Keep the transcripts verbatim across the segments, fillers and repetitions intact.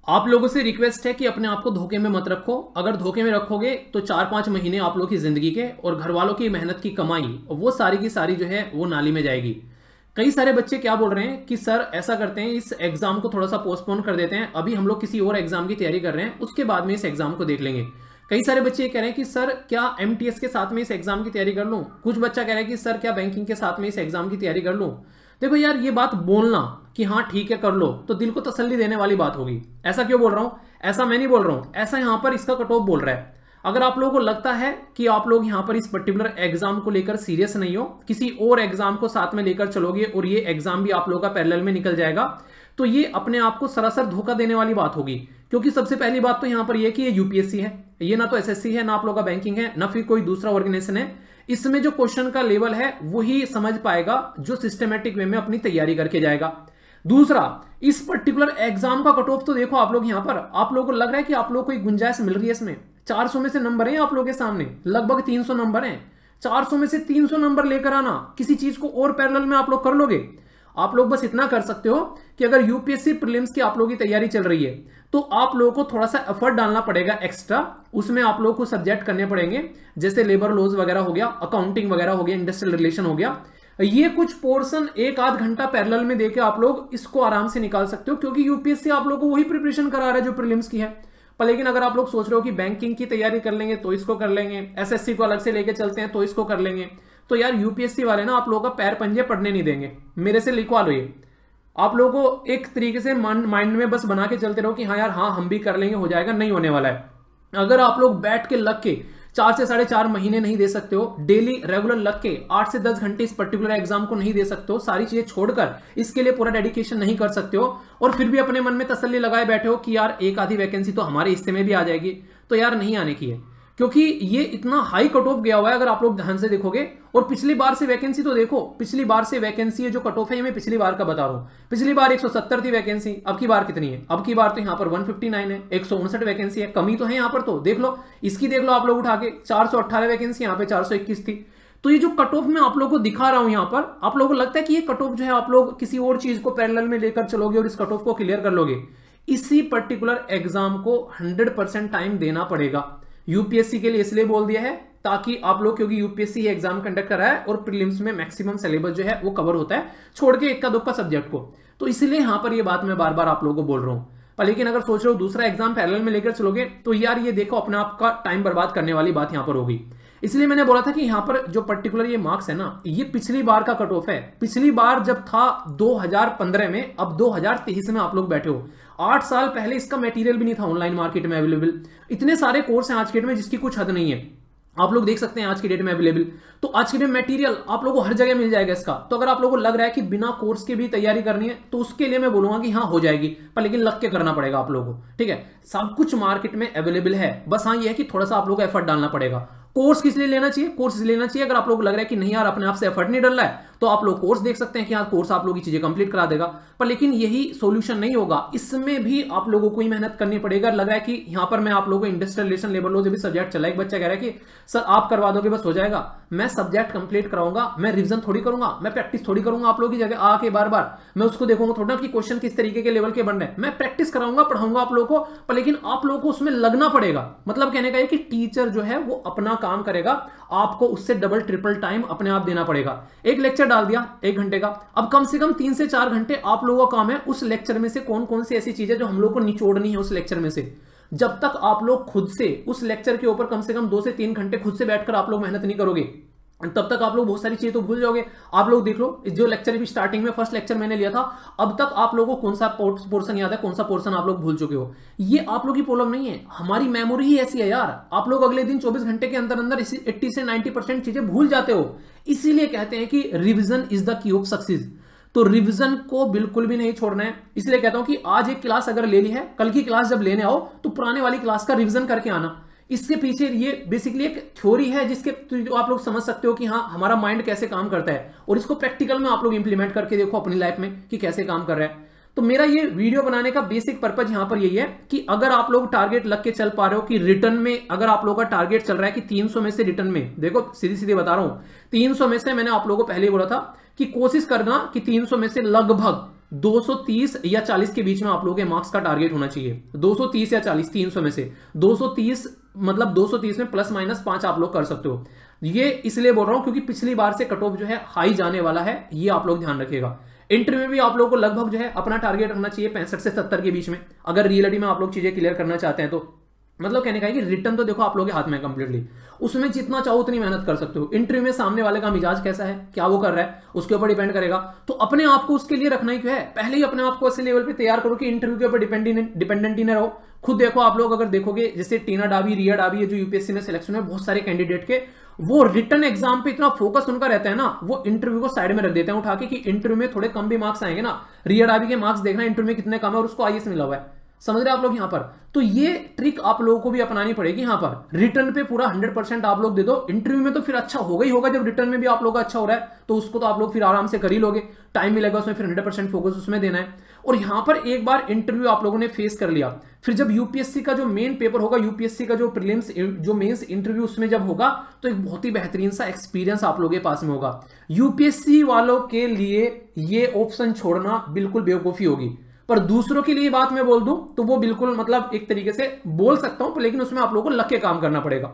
आप लोगों से रिक्वेस्ट है कि अपने आप को धोखे में मत रखो। अगर धोखे में रखोगे तो चार पांच महीने आप लोग की जिंदगी के और घर वालों की मेहनत की कमाई वो सारी की सारी जो है वो नाली में जाएगी। कई सारे बच्चे क्या बोल रहे हैं कि सर ऐसा करते हैं, इस एग्जाम को थोड़ा सा पोस्टपोन कर देते हैं, अभी हम लोग किसी और एग्जाम की तैयारी कर रहे हैं, उसके बाद में इस एग्जाम को देख लेंगे। कई सारे बच्चे कह रहे हैं कि सर क्या एमटीएस के साथ में इस एग्जाम की तैयारी कर लूं। कुछ बच्चा कह रहा है कि सर क्या बैंकिंग के साथ में इस एग्जाम की तैयारी कर लूं। देखो यार, ये बात बोलना कि हाँ ठीक है कर लो तो दिल को तसल्ली देने वाली बात होगी। ऐसा क्यों बोल रहा हूं? ऐसा मैं नहीं बोल रहा हूं, ऐसा यहां पर इसका कट ऑफ बोल रहा है। अगर आप लोगों को लगता है कि आप लोग यहां पर इस पर्टिकुलर एग्जाम को लेकर सीरियस नहीं हो, किसी और एग्जाम को साथ में लेकर चलोगे और ये एग्जाम भी आप लोगों का पैरेलल में निकल जाएगा, तो ये अपने आप को सरासर धोखा देने वाली बात होगी। क्योंकि सबसे पहली बात तो यहां पर यह कि ये यूपीएससी है, ये ना तो एसएससी है, ना आप लोग का बैंकिंग है, ना फिर कोई दूसरा ऑर्गेनाइजेशन है। इसमें जो क्वेश्चन का लेवल है वही समझ पाएगा जो सिस्टमेटिक वे में अपनी तैयारी करके जाएगा। दूसरा, इस पर्टिकुलर एग्जाम का कट ऑफ तो देखो आप लोग यहां पर, आप लोगों को लग रहा है कि आप लोग को एक गुंजाइश मिल रही है इसमें। चार सौ में से नंबर है आप लोगों के सामने, लगभग तीन सौ नंबर हैं। चार सौ में से तीन सौ नंबर लेकर आना, किसी चीज को और पैरेलल में आप लोग कर लोगे। आप लोग बस इतना कर सकते हो कि अगर यूपीएससी प्रीलिम्स की आप लोगों की तैयारी चल रही है तो आप लोगों को थोड़ा सा एफर्ट डालना पड़ेगा एक्स्ट्रा। उसमें आप लोगों को सब्जेक्ट करने पड़ेंगे, जैसे लेबर लॉज वगैरह हो गया, अकाउंटिंग वगैरह हो गया, इंडस्ट्रियल रिलेशन हो गया। ये कुछ पोर्शन एक आध घंटा पैरेलल में देके आप लोग इसको आराम से निकाल सकते हो, क्योंकि यूपीएससी आप लोगों को वही प्रिपरेशन करा रहा है जो प्रीलिम्स की है। पर लेकिन अगर आप लोग सोच रहे हो कि बैंकिंग की तैयारी कर लेंगे तो इसको कर लेंगे, एसएससी को अलग से लेके चलते हैं तो इसको कर लेंगे, तो यार यूपीएससी वाले ना आप लोगों का पैर पंजे पड़ने नहीं देंगे। मेरे से लिखवा लो, ये आप लोगों को एक तरीके से माइंड में बस बना के चलते रहो कि हाँ यार हाँ हम भी कर लेंगे, हो जाएगा, नहीं होने वाला है। अगर आप लोग बैठ के लग के चार से साढ़े चार महीने नहीं दे सकते हो, डेली रेगुलर लग के आठ से दस घंटे इस पर्टिकुलर एग्जाम को नहीं दे सकते हो, सारी चीजें छोड़कर इसके लिए पूरा डेडिकेशन नहीं कर सकते हो, और फिर भी अपने मन में तसल्ली लगाए बैठे हो कि यार एक आधी वैकेंसी तो हमारे हिस्से में भी आ जाएगी, तो यार नहीं आने की है। क्योंकि ये इतना हाई कट ऑफ गया हुआ है, अगर आप लोग ध्यान से देखोगे। और पिछली बार से वैकेंसी तो देखो, पिछली बार से वैकेंसी है जो कट ऑफ है, ये मैं पिछली बार का बता रहा हूं। पिछली बार एक सौ सत्तर थी वैकेंसी, अब की बार कितनी है? अब की बार तो यहां पर एक सौ उनसठ है, एक सौ उनसठ वैकेंसी है, कमी तो है यहां पर। तो देख लो, इसकी देख लो आप लोग उठा के, चार सौ अट्ठारह वैकेंसी, यहां पे चार सौ इक्कीस थी। तो ये जो कट ऑफ मैं आप लोगों को दिखा रहा हूं यहां पर, आप लोगों को लगता है कि ये कट ऑफ जो है आप लोग किसी और चीज को पैरेलल में लेकर चलोगे और इस कट ऑफ को क्लियर कर लोगे। इसी पर्टिकुलर एग्जाम को हंड्रेड परसेंट टाइम देना पड़ेगा। यूपीएससी के लिए इसलिए बोल दिया है ताकि आप लोग, क्योंकि यूपीएससी ये एग्जाम कंडक्ट कर रहा है और प्रीलिम्स में मैक्सिमम सिलेबस जो है वो कवर होता है, छोड़ के इक्का दुक्का सब्जेक्ट को, तो इसलिए यहां पर ये बात मैं बार बार आप लोगों को बोल रहा हूं। पर लेकिन अगर सोच रहे हो दूसरा एग्जाम पैरेलल में लेकर चलोगे तो यार ये देखो अपने आप का टाइम बर्बाद करने वाली बात यहां पर होगी। इसलिए मैंने बोला था कि यहां पर जो पर्टिकुलर ये मार्क्स है ना, ये पिछली बार का कट ऑफ है। पिछली बार जब था दो हज़ार पंद्रह में, अब दो हज़ार तेईस में आप लोग बैठे हो। आठ साल पहले इसका मटेरियल भी नहीं था ऑनलाइन मार्केट में अवेलेबल। इतने सारे कोर्स हैं आज के डेट में जिसकी कुछ हद नहीं है, आप लोग देख सकते हैं आज की डेट में अवेलेबल। तो आज के डेट में मटेरियल आप लोगों को हर जगह मिल जाएगा इसका। तो अगर आप लोगों को लग रहा है कि बिना कोर्स के भी तैयारी करनी है तो उसके लिए मैं बोलूंगा कि हाँ हो जाएगी, पर लेकिन लग के करना पड़ेगा आप लोगों को। ठीक है, सब कुछ मार्केट में अवेलेबल है, बस हाँ ये है कि थोड़ा सा आप लोगों को एफर्ट डालना पड़ेगा। कोर्स किस लिए लेना चाहिए? कोर्स लेना चाहिए अगर आप लोगों को लग रहा है कि नहीं यार अपने आप से एफर्ट नहीं डल रहा है, तो आप लोग कोर्स देख सकते हैं कि हाँ कोर्स आप लोगों की चीजें कंप्लीट करा देगा। पर लेकिन यही सॉल्यूशन नहीं होगा, इसमें भी आप लोगों को ही मेहनत करनी पड़ेगा। लग रहा है कि यहां पर मैं आप लोगों को इंडस्ट्रियल रिलेशन, लेबर लॉ जो भी सब्जेक्ट चला, एक बच्चा कह रहा है कि सर आप करवा दोगे बस हो जाएगा। मैं सब्जेक्ट कंप्लीट कराऊंगा, मैं रिविजन थोड़ी करूंगा, मैं प्रैक्टिस थोड़ी करूंगा आप लोगों की जगह आके बार बार। मैं उसको देखूंगा थोड़ा कि क्वेश्चन किस तरीके के लेवल के बन रहे हैं, मैं प्रैक्टिस कराऊंगा, पढ़ाऊंगा आप लोगों को। पर लेकिन आप लोगों को उसमें लगना पड़ेगा। मतलब कहने का है कि टीचर जो है वो अपना काम करेगा, आपको उससे डबल ट्रिपल टाइम अपने आप देना पड़ेगा। एक लेक्चर डाल दिया एक घंटे का, अब कम से कम तीन से चार घंटे आप लोगों का काम है उस लेक्चर में से कौन कौन सी ऐसी चीजें जो हम लोग को निचोड़नी है उस लेक्चर में से। जब तक आप लोग खुद से उस लेक्चर के ऊपर कम से कम दो से तीन घंटे खुद से बैठकर आप लोग मेहनत नहीं करोगे, तब तक आप लोग बहुत सारी चीजें तो भूल जाओगे। आप लोग देख लो, जो लेक्चर भी स्टार्टिंग में फर्स्ट लेक्चर मैंने लिया था, अब तक आप लोगों को कौन सा पोर्शन याद है, कौन सा पोर्शन आप लोग भूल चुके हो। ये आप लोग की प्रॉब्लम नहीं है, हमारी मेमोरी ही ऐसी है यार। आप लोग अगले दिन चौबीस घंटे के अंदर अंदर अस्सी से नब्बे परसेंट चीजें भूल जाते हो। इसीलिए कहते हैं कि revision is the key of success. तो रिवीजन को बिल्कुल भी नहीं छोड़ना है। इसलिए कहता हूं कि आज एक क्लास अगर ले ली है, कल की क्लास जब लेने आओ तो पुराने वाली क्लास का रिवीजन करके आना। इसके पीछे ये बेसिकली एक थ्योरी है जिसके तो आप लोग समझ सकते हो कि हाँ हमारा माइंड कैसे काम करता है, और इसको प्रैक्टिकल में आप लोग इंप्लीमेंट करके देखो अपनी लाइफ में कि कैसे काम कर रहा है। तो मेरा ये वीडियो बनाने का बेसिक पर्पज यहां पर यही है कि अगर आप लोग टारगेट लग के चल पा रहे हो कि रिटर्न में अगर आप लोगों का टारगेट चल रहा है कि तीन सौ में से रिटर्न में, देखो सीधी सीधी बता रहा हूं, तीन सौ में से मैंने आप लोगों को पहले ही बोला था कि कोशिश करना कि तीन सौ में से लगभग दो सौ तीस या चालीस के बीच में आप लोगों के मार्क्स का टारगेट होना चाहिए। दो सौ तीस या चालीस, तीन सौ में से दो सौ तीस, मतलब दो सौ तीस में प्लस माइनस पांच आप लोग कर सकते हो। ये इसलिए बोल रहा हूं क्योंकि पिछली बार से कट ऑफ जो है हाई जाने वाला है, ये आप लोग ध्यान रखिएगा। इंटरव्यू में भी आप लोगों को लगभग जो है अपना टारगेट रखना चाहिए पैंसठ से सत्तर के बीच में, अगर रियलिटी में आप लोग चीजें क्लियर करना चाहते हैं तो। मतलब कहने का है कि रिटर्न तो देखो आप लोगों के हाथ में कंप्लीटली, उसमें जितना चाहो उतनी मेहनत कर सकते हो। इंटरव्यू में सामने वाले का मिजाज कैसा है, क्या वो कर रहा है, उसके ऊपर डिपेंड करेगा। तो अपने आप को उसके लिए रखना ही क्यों है, पहले ही अपने आप को ऐसे लेवल पे तैयार करो कि इंटरव्यू के ऊपर डिपेंडेंट डिपेंडेंट ही ना रहो। खुद देखो आप लोग अगर देखोगे, जैसे टीना डाबी, रिया डाबी, जो यूपीएससी में सिलेक्शन है बहुत सारे कैंडिडेट के, वो रिटर्न एग्जाम पे इतना फोकस उनका रहता है ना, वो इंटरव्यू को साइड में रख देते हैं उठा के कि इंटरव्यू में थोड़े कम भी मार्क्स आएंगे ना। रिया डाबी के मार्क्स देखना इंटरव्यू में कितने कम है और उसको आईएएस मिला हुआ है, समझ रहे आप लोग यहाँ पर। तो ये ट्रिक आप लोगों को भी अपनानी पड़ेगी यहाँ पर। रिटर्न पे पूरा हंड्रेड परसेंट आप लोग दे दो, इंटरव्यू में तो फिर अच्छा होगा ही होगा। जब रिटर्न में भी आप लोग का अच्छा हो रहा है तो उसको तो आप लोग फिर आराम से कर ही लोगे, टाइम मिलेगा उसमें, फिर हंड्रेड परसेंट फोकस उसमें देना है। और यहाँ पर एक बार इंटरव्यू आप लोगों ने फेस कर लिया, फिर जब यूपीएससी का जो मेन पेपर होगा, यूपीएससी का जो प्रीलिम्स जो मेंस इंटरव्यू उसमें जब होगा, तो एक बहुत ही बेहतरीन सा एक्सपीरियंस आप लोगों के पास में होगा। यूपीएससी वालों के लिए ये ऑप्शन छोड़ना बिल्कुल बेवकूफी होगी, पर दूसरों के लिए बात मैं बोल दूं तो वो बिल्कुल मतलब एक तरीके से बोल सकता हूं, लेकिन उसमें आप लोगों को लग के काम करना पड़ेगा।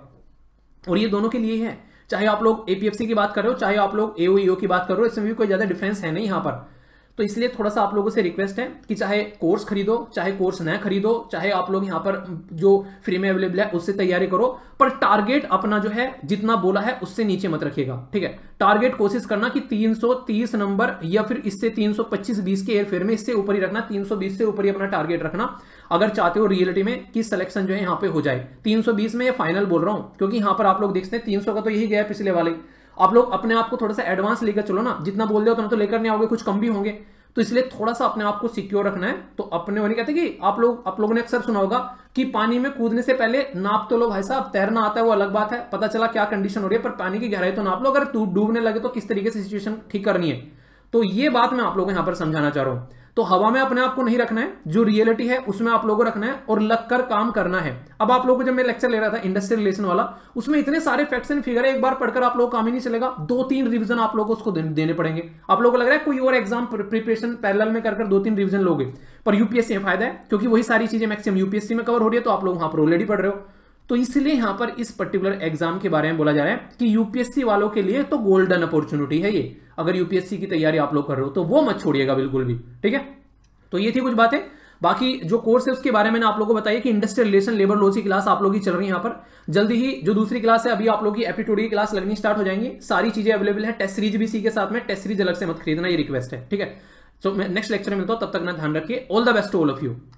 और ये दोनों के लिए है, चाहे आप लोग एपीएफसी की बात कर रहे हो, चाहे आप लोग एओईओ की बात कर रहे हो, इसमें भी कोई ज्यादा डिफरेंस है नहीं यहां पर। तो इसलिए थोड़ा सा आप लोगों से रिक्वेस्ट है कि चाहे कोर्स खरीदो, चाहे कोर्स न खरीदो, चाहे आप लोग यहाँ पर जो फ्री में अवेलेबल है उससे तैयारी करो, पर टारगेट अपना जो है जितना बोला है उससे नीचे मत रखिएगा, ठीक है। टारगेट कोशिश करना कि तीन सौ तीस नंबर या फिर इससे तीन सौ पच्चीस बीस के एयरफेयर में इससे ऊपर ही रखना, तीन सौ बीस से ऊपर ही अपना टारगेट रखना अगर चाहते हो रियलिटी में कि सिलेक्शन जो है यहाँ पे हो जाए। तीन सौ बीस में ये फाइनल बोल रहा हूँ क्योंकि यहाँ पर आप लोग देखते हैं तीन सौ का तो यही गया है पिछले वाले। आप लोग अपने आप को थोड़ा सा एडवांस लेकर चलो ना, जितना बोल दो उतना तो लेकर नहीं आओगे, कुछ कम भी होंगे, तो इसलिए थोड़ा सा अपने आप को सिक्योर रखना है। तो अपने वो नहीं कहते कि आप लोग आप लोगों ने अक्सर सुना होगा कि पानी में कूदने से पहले नाप तो लो भाई साहब, तैरना आता है वो अलग बात है, पता चला क्या कंडीशन हो रही है, पर पानी की गहराई तो नाप लो, अगर डूबने लगे तो किस तरीके से सिचुएशन ठीक करनी है। तो ये बात मैं आप लोगों को यहां पर समझाना चाह रहा हूं। तो हवा में अपने आप को नहीं रखना है, जो रियलिटी है उसमें आप लोगों को रखना है और लगकर काम करना है। अब आप लोगों को जब मैं लेक्चर ले रहा था इंडस्ट्रियल रिलेशन वाला, उसमें इतने सारे फैक्ट्स एंड फिगर है, एक बार पढ़कर आप लोग काम ही नहीं चलेगा, दो तीन रिवीजन आप लोगों को उसको देने पड़ेंगे। आप लोगों को लग रहा है कोई और एग्जाम प्रिपरेशन पैरेलल में कर कर दो तीन रिवीजन लोगे, पर यूपीएससी में फायदा है क्योंकि वही सारी चीजें मैक्सिमम यूपीएससी में कवर हो रही है, तो आप लोग वहां पर ऑलरेडी पढ़ रहे हो। तो इसलिए यहां पर इस पर्टिकुलर एग्जाम के बारे में बोला जा रहा है कि यूपीएससी वालों के लिए तो गोल्डन अपॉर्चुनिटी है ये। अगर यूपीएससी की तैयारी आप लोग कर रहे हो तो वो मत छोड़िएगा बिल्कुल भी, ठीक है। तो ये थी कुछ बातें। बाकी जो कोर्स है उसके बारे में मैंने आप लोगों को बताया कि इंडस्ट्रियल रिलेशन लेबर लॉ की क्लास आप लोग की चल रही है यहाँ पर। जल्दी ही जो दूसरी क्लास है अभी आप लोग की एप्टीट्यूड की क्लास लगनी स्टार्ट हो जाएंगी, सारी चीजें अवेलेबल है। टेस्ट सीरीज भी इसी के साथ में, टेस्ट सीरीज अलग से मत खरीदना, ये रिक्वेस्ट है, ठीक है। सो मैं नेक्स्ट लेक्चर में मिलता हूं, तब तक ना ध्यान रखिए। All the best to all of you.